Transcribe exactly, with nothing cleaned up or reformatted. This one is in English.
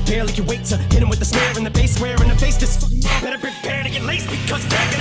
barely can wait to hit him with the snare and the bass square in the face. This better prepare to get laced because they're